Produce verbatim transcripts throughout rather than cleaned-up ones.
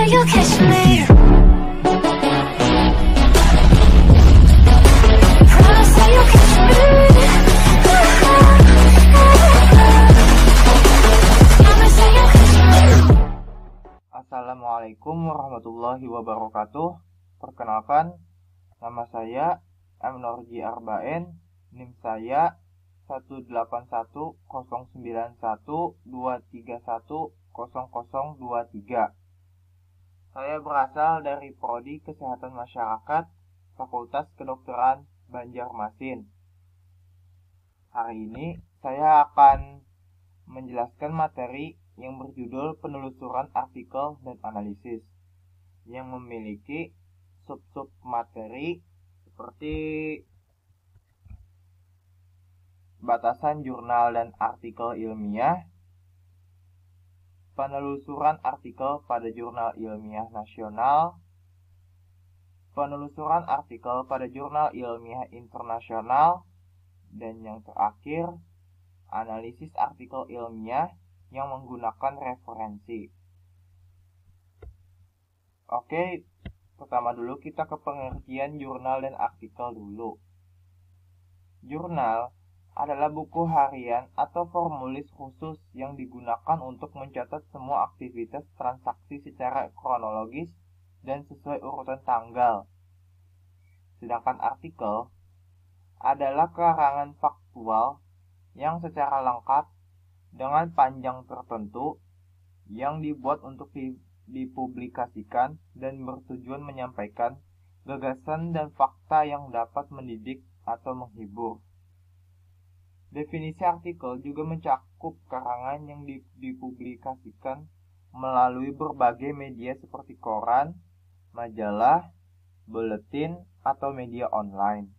you catch me. Promise that you catch me. Promise that you catch me. Assalamualaikum warahmatullahi wabarakatuh. Perkenalkan, nama saya M. Norji Arbaen, NIM saya satu delapan satu nol sembilan satu dua tiga satu nol nol dua tiga. Saya berasal dari Prodi Kesehatan Masyarakat, Fakultas Kedokteran Banjarmasin. Hari ini saya akan menjelaskan materi yang berjudul penelusuran artikel dan analisis, yang memiliki sub-sub materi seperti batasan jurnal dan artikel ilmiah, penelusuran artikel pada jurnal ilmiah nasional, penelusuran artikel pada jurnal ilmiah internasional, dan yang terakhir, analisis artikel ilmiah yang menggunakan referensi. Oke, pertama dulu kita ke pengertian jurnal dan artikel dulu. Jurnal adalah buku harian atau formulir khusus yang digunakan untuk mencatat semua aktivitas transaksi secara kronologis dan sesuai urutan tanggal. Sedangkan artikel adalah karangan faktual yang secara lengkap dengan panjang tertentu yang dibuat untuk dipublikasikan dan bertujuan menyampaikan gagasan dan fakta yang dapat mendidik atau menghibur. Definisi artikel juga mencakup karangan yang dipublikasikan melalui berbagai media seperti koran, majalah, buletin, atau media online.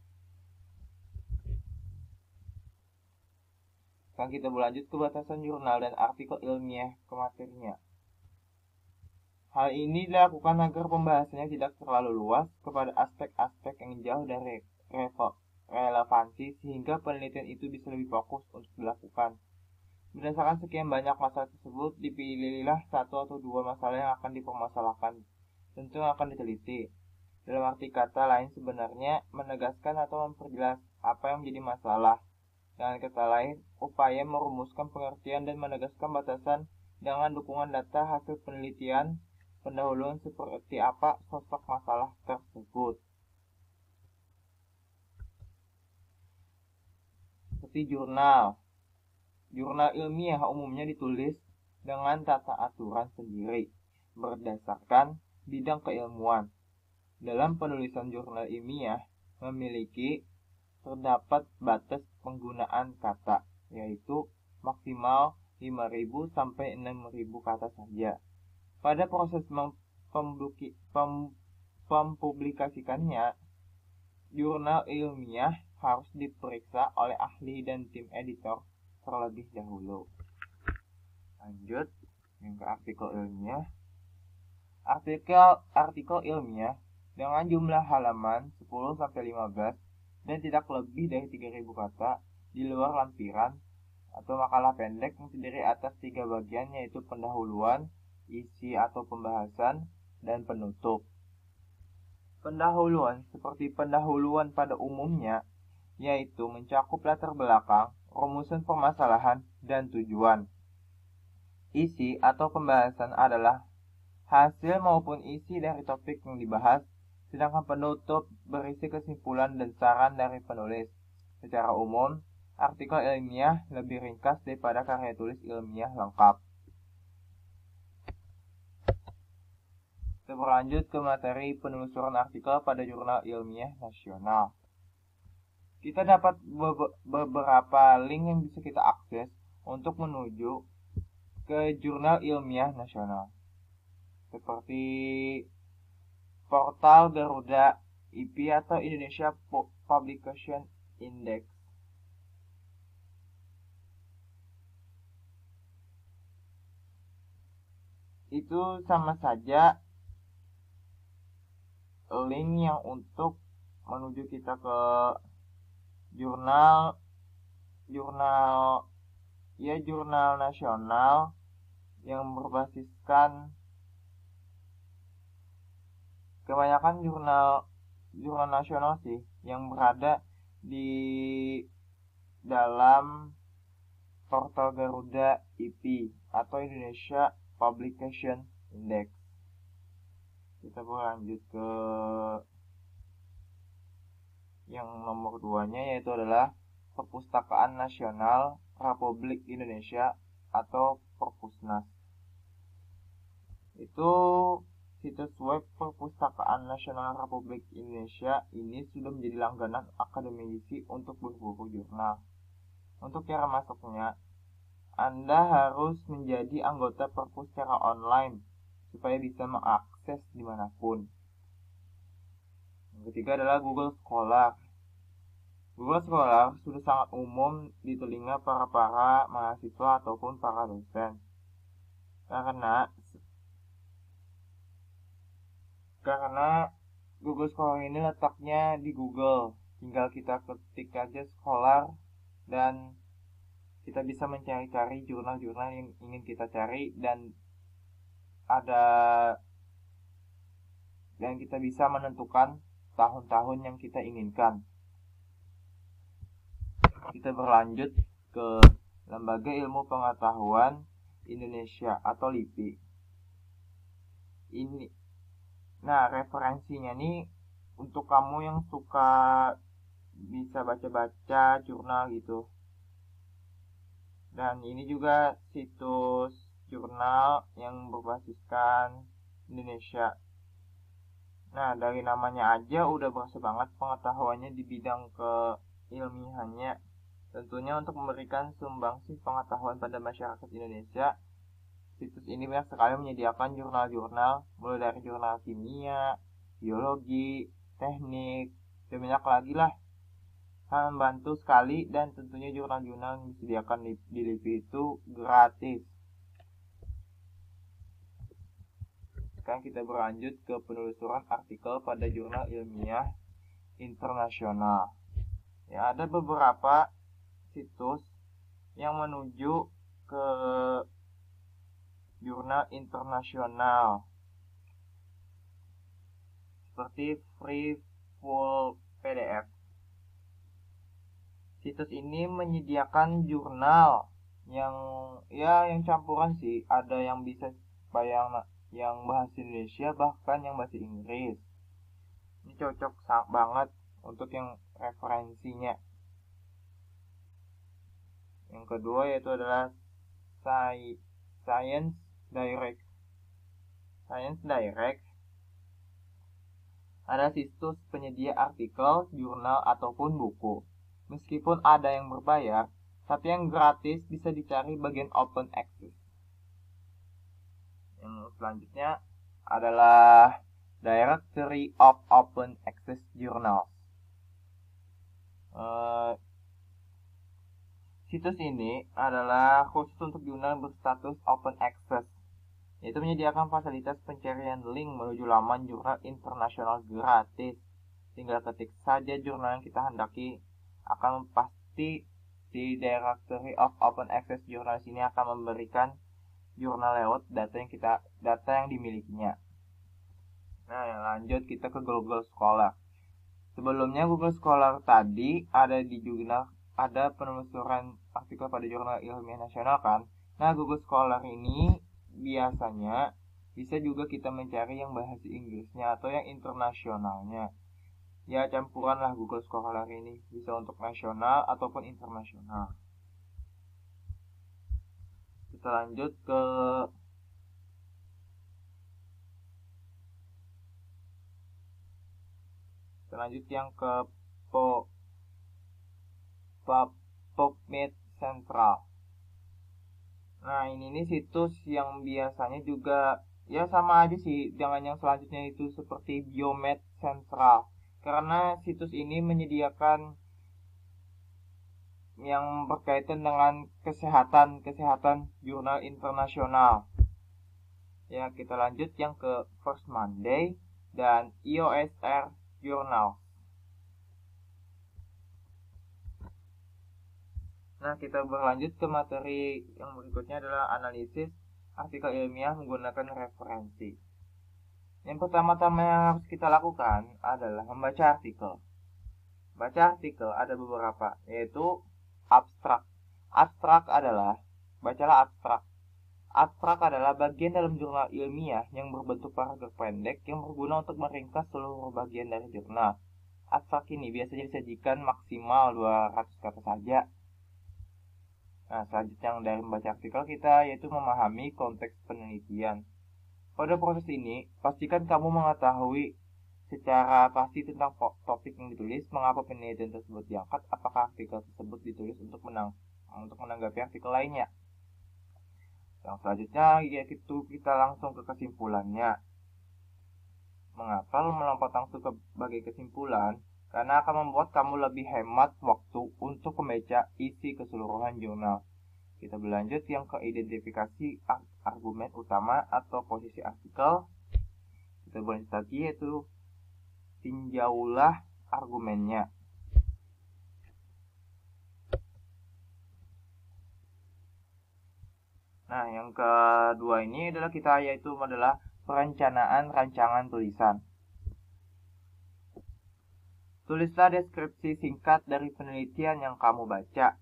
Sekarang kita berlanjut ke batasan jurnal dan artikel ilmiah ke materinya. Hal ini dilakukan agar pembahasannya tidak terlalu luas kepada aspek-aspek yang jauh dari revo relevansi sehingga penelitian itu bisa lebih fokus untuk dilakukan. Berdasarkan sekian banyak masalah tersebut, dipilihlah satu atau dua masalah yang akan dipermasalahkan, tentu yang akan diteliti. Dalam arti kata lain sebenarnya menegaskan atau memperjelas apa yang menjadi masalah. Dengan kata lain, upaya merumuskan pengertian dan menegaskan batasan dengan dukungan data hasil penelitian pendahuluan seperti apa sosok masalah tersebut. Seperti jurnal. Jurnal ilmiah umumnya ditulis dengan tata aturan sendiri berdasarkan bidang keilmuan. Dalam penulisan jurnal ilmiah memiliki terdapat batas penggunaan kata, yaitu maksimal lima ribu sampai enam ribu kata saja. Pada proses mempublikasikannya, jurnal ilmiah harus diperiksa oleh ahli dan tim editor terlebih dahulu. Lanjut yang ke artikel ilmiah. Artikel artikel ilmiah dengan jumlah halaman sepuluh sampai lima belas dan tidak lebih dari tiga ribu kata di luar lampiran atau makalah pendek yang terdiri atas tiga bagian, yaitu pendahuluan, isi atau pembahasan, dan penutup. Pendahuluan seperti pendahuluan pada umumnya, yaitu mencakup latar belakang, rumusan permasalahan, dan tujuan. Isi atau pembahasan adalah hasil maupun isi dari topik yang dibahas, sedangkan penutup berisi kesimpulan dan saran dari penulis. Secara umum, artikel ilmiah lebih ringkas daripada karya tulis ilmiah lengkap. Kita berlanjut ke materi penelusuran artikel pada jurnal ilmiah nasional. Kita dapat beberapa link yang bisa kita akses untuk menuju ke jurnal ilmiah nasional. Seperti portal Garuda I P atau Indonesia Publication Index. Itu sama saja link yang untuk menuju kita ke jurnal jurnal ya jurnal nasional yang berbasiskan kebanyakan jurnal jurnal nasional sih yang berada di dalam portal Garuda I P atau Indonesia Publication Index. Kita berlanjut ke yang nomor duanya, yaitu adalah Perpustakaan Nasional Republik Indonesia atau Perpusnas. Itu situs web Perpustakaan Nasional Republik Indonesia ini sudah menjadi langganan akademisi untuk berburu jurnal. Untuk cara masuknya, Anda harus menjadi anggota Perpus secara online supaya bisa mengakses dimanapun. Yang ketiga adalah Google Scholar. Google Scholar sudah sangat umum di telinga para-para mahasiswa ataupun para dosen. Karena karena Google Scholar ini letaknya di Google. Tinggal kita ketik aja Scholar dan kita bisa mencari-cari jurnal-jurnal yang ingin kita cari, dan ada dan kita bisa menentukan tahun-tahun yang kita inginkan. Kita berlanjut ke Lembaga Ilmu Pengetahuan Indonesia atau L I P I. Ini, nah referensinya nih untuk kamu yang suka bisa baca-baca jurnal gitu. Dan ini juga situs jurnal yang berbasiskan Indonesia. Nah, dari namanya aja udah berasa banget pengetahuannya di bidang keilmiahannya. Tentunya untuk memberikan sumbangsih pengetahuan pada masyarakat Indonesia, situs ini banyak sekali menyediakan jurnal-jurnal, mulai dari jurnal kimia, biologi, teknik, dan banyak lagi lah. Sangat membantu sekali, dan tentunya jurnal-jurnal yang disediakan di, di L I P I itu gratis. Sekarang kita berlanjut ke penelusuran artikel pada jurnal ilmiah internasional. Ya, ada beberapa situs yang menuju ke jurnal internasional seperti Free Full P D F. Situs ini menyediakan jurnal yang ya yang campuran sih, ada yang bisa bayang yang bahasa Indonesia, bahkan yang bahasa Inggris. Ini cocok banget untuk yang referensinya. Yang kedua yaitu adalah Science Direct. Science Direct ada situs penyedia artikel, jurnal ataupun buku. Meskipun ada yang berbayar, tapi yang gratis bisa dicari bagian open access. Yang selanjutnya adalah Directory of Open Access Journals. Uh, situs ini adalah khusus untuk jurnal berstatus open access, yaitu menyediakan fasilitas pencarian link menuju laman jurnal internasional gratis. Tinggal ketik saja jurnal yang kita hendaki, akan pasti di Directory of Open Access Journals ini akan memberikan jurnal lewat data yang kita data yang dimilikinya. Nah, yang lanjut kita ke Google Scholar. Sebelumnya Google Scholar tadi ada di jurnal, ada penelusuran artikel pada jurnal ilmiah nasional kan. Nah, Google Scholar ini biasanya bisa juga kita mencari yang bahasa Inggrisnya atau yang internasionalnya. Ya, campuran lah Google Scholar ini, bisa untuk nasional ataupun internasional. Kita lanjut ke kita lanjut yang ke po, po, PubMed Central. Nah, ini nih situs yang biasanya juga ya sama aja sih dengan yang selanjutnya itu seperti Biomed Central. Karena situs ini menyediakan yang berkaitan dengan kesehatan kesehatan jurnal internasional. Ya, kita lanjut yang ke First Monday dan E O S R Journal. Nah, kita berlanjut ke materi yang berikutnya adalah analisis artikel ilmiah menggunakan referensi. Yang pertama-tama yang harus kita lakukan adalah membaca artikel. Baca artikel ada beberapa, yaitu abstrak. Abstrak adalah, bacalah abstrak. Abstrak adalah bagian dalam jurnal ilmiah yang berbentuk paragraf pendek yang berguna untuk meringkas seluruh bagian dari jurnal. Abstrak ini biasanya disajikan maksimal dua ratus kata saja. Nah, selanjutnya yang dari membaca artikel kita yaitu memahami konteks penelitian. Pada proses ini, pastikan kamu mengetahui secara pasti tentang topik yang ditulis, mengapa penelitian tersebut diangkat, apakah artikel tersebut ditulis untuk menang untuk menanggapi artikel lainnya. Yang selanjutnya yaitu kita langsung ke kesimpulannya. Mengapa melompat langsung ke bagai kesimpulan? Karena akan membuat kamu lebih hemat waktu untuk membaca isi keseluruhan jurnal. Kita berlanjut yang ke identifikasi argumen utama atau posisi artikel. Kita berlanjut lagi yaitu tinjaulah argumennya. Nah, yang kedua ini adalah kita yaitu adalah perencanaan rancangan tulisan. Tulislah deskripsi singkat dari penelitian yang kamu baca.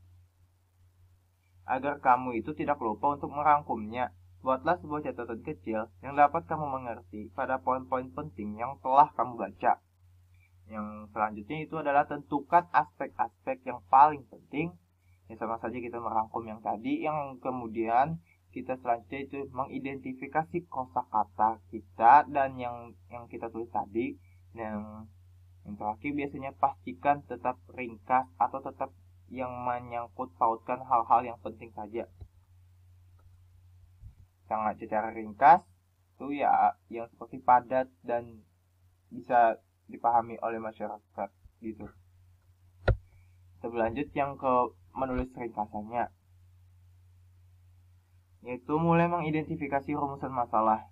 Agar kamu itu tidak lupa untuk merangkumnya, buatlah sebuah catatan kecil yang dapat kamu mengerti pada poin-poin penting yang telah kamu baca. Yang selanjutnya itu adalah tentukan aspek-aspek yang paling penting. Ya, sama saja kita merangkum yang tadi. Yang kemudian kita selanjutnya itu mengidentifikasi kosakata kita dan yang yang kita tulis tadi. Dan yang terakhir biasanya pastikan tetap ringkas atau tetap yang menyangkut pautkan hal-hal yang penting saja. Sangat secara ringkas itu ya yang seperti padat dan bisa dipahami oleh masyarakat gitu. Kita berlanjut yang ke menulis ringkasannya, yaitu mulai mengidentifikasi rumusan masalah.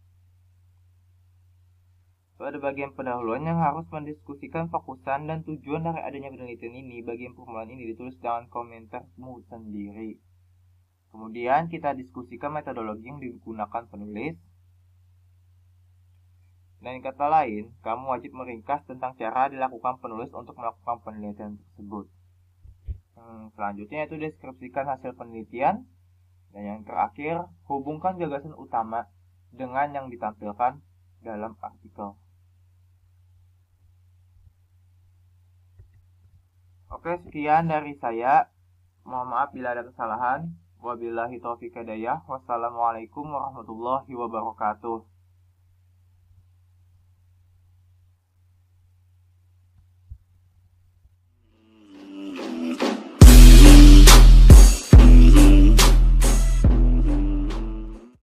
Pada bagian pendahuluan yang harus mendiskusikan fokusan dan tujuan dari adanya penelitian ini. Bagian permulaan ini ditulis dengan komentarmu sendiri. Kemudian kita diskusikan metodologi yang digunakan penulis. Dan kata lain, kamu wajib meringkas tentang cara dilakukan penulis untuk melakukan penelitian tersebut. Hmm, selanjutnya itu deskripsikan hasil penelitian. Dan yang terakhir, hubungkan gagasan utama dengan yang ditampilkan dalam artikel. Oke, sekian dari saya. Mohon maaf bila ada kesalahan. Wabillahi taufiq hidayah. Wassalamualaikum warahmatullahi wabarakatuh.